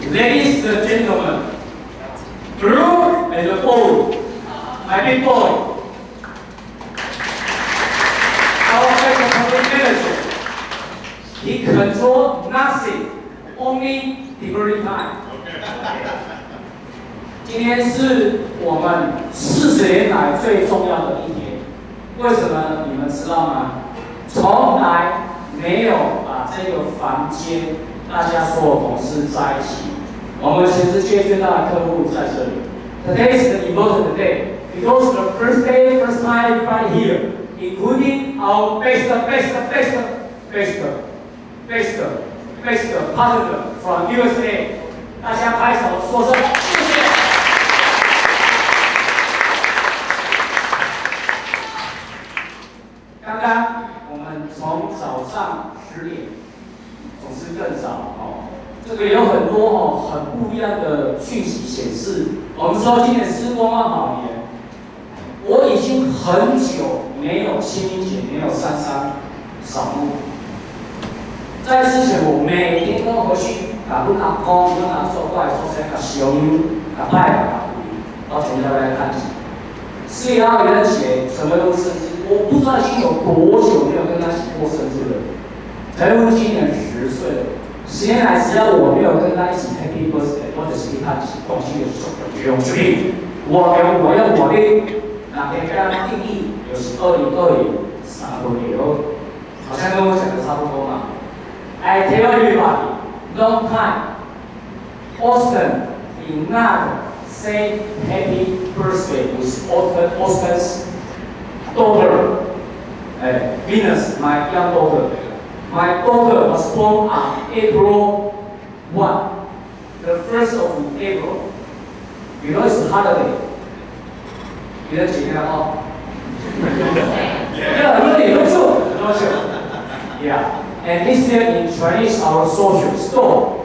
Ladies and gentlemen, Brooke and Paul, my big boy, our public manager, he controls nothing, only delivery time. 今天是我们40年来最重要的一天，为什么你们知道吗？从来没有把这个房间大家所有同事在一起。我们全世界最大的客户在这里。Today is the important day because the first day, first time everybody here, including our best partner from USA。大家拍手说声谢谢。刚刚我们从早上10点，总是更早哦。这个有很多很不一样的讯息显示，我们说今年是光光好年。我已经很久没有清明节，没有上山扫墓。在之前，我每天都回去把阮阿公、阮阿祖过来做些甲烧香、甲拜拜，到全家来看。4月2元节，什么都是，我不知道已经有多久没有跟他一起过生日了。才问今年10岁了。10年来，只要我没有跟他一起 Happy Birthday， 或者是跟他一起共庆的时候，用决定，我用我的哪天跟他定义，就是2020 3个月，好像跟我讲的差不多嘛。I tell everybody, long time, Austin did not say Happy Birthday with Austin's daughter, Venus, my young daughter. My daughter was born on April 1, the 1st of April. You know it's a holiday. You know it's a Yeah. And this year in Chinese, our social is Do.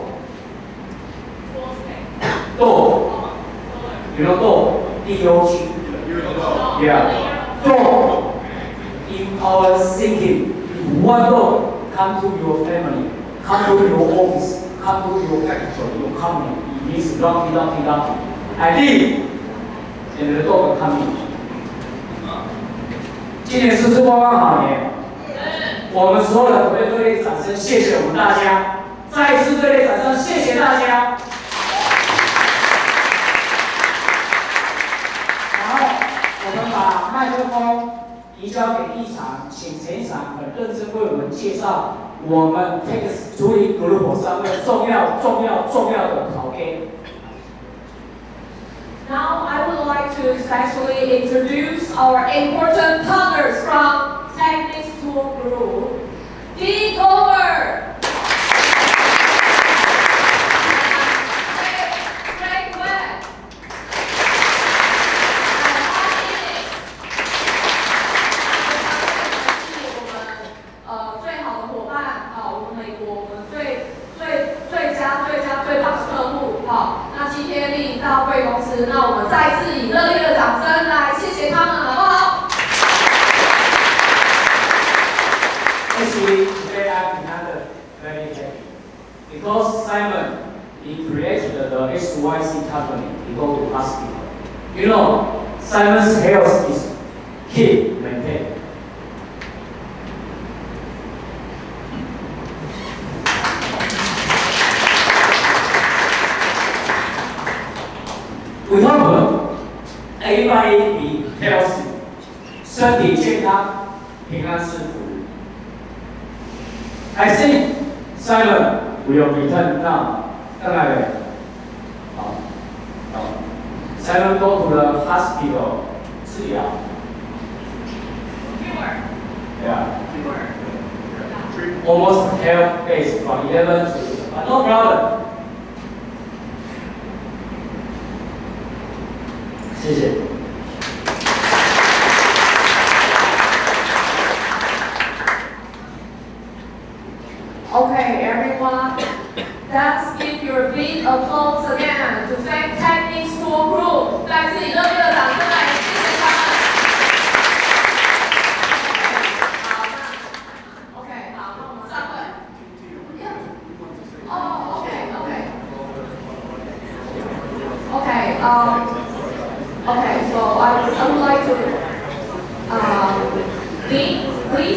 Do. You know Do? D-O-G. Yeah. Do. In our thinking, one dog come to your family, come to your office, come to your factory, your company. It means lucky. I leave, and the dog come in. 今年是光光好年，我们所有人为热烈掌声，谢谢我们大家，再一次热烈掌声，谢谢大家。然后我们把麦克风移交给一场，请陈一场很认真为我们介绍我们 Text Studio Group 上面重要的考验。 Now I would like to especially introduce our important partners from Technics Tool Group. Dean Gover. Actually, today I'm very happy because Simon, he created the SYC company. He go to hospital. You know, Simon's health is keep maintained. We hope everybody be healthy, 身体健康，平安幸福。I think Simon will return now. 当然了，好，Simon go to the hospital 治疗。Yeah. Almost health days from 11 to, but no problem. 谢谢。 Okay, everyone, let's give your big applause again to thank Technics Tool Group. 再次以热烈的掌声来谢谢他们。好，那 OK， 好，那我们散会。哦 ，OK， Okay, so I would like to Dean, please.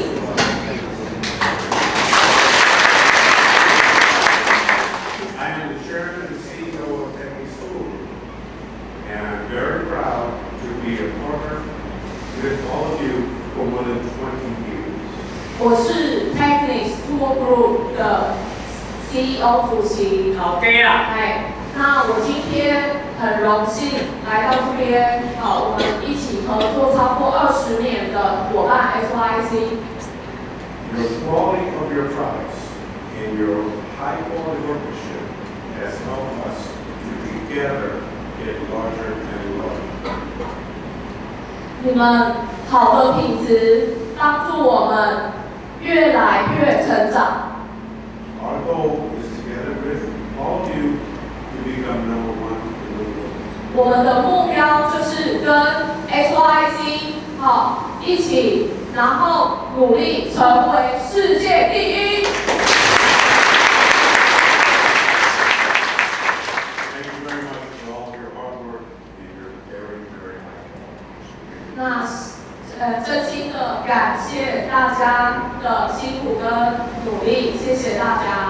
I am the chairman and CEO of Technic School, and I'm very proud to be a partner with all of you for more than 20 years. 我是 Technic School Group 的 CEO 主席。 好嘅啦。 哎，那我今天很荣幸来到这边，我们一起合作超过20年的伙伴 SYC。 The quality of your products and your high quality workmanship has helped us to together get larger and larger. 你们好的品质帮助我们越来越成长。 Our goal is together with all of you to become number one in the world. 我们的目标就是跟 SYC 一起，然后努力成为世界第一。 Thank you very much for all of your hard work and your very, very high. 那真心的感谢大家的辛苦跟努力，谢谢大家。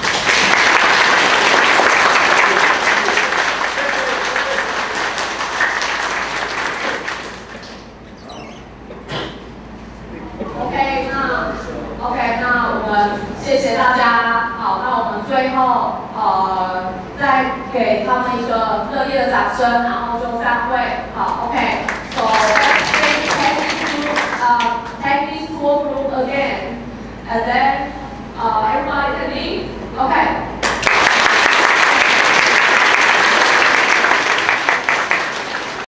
那我们谢谢大家。好，那我们最后再给他们一个热烈的掌声，然后就散会。好 ，OK。So let's take this School Group again, and then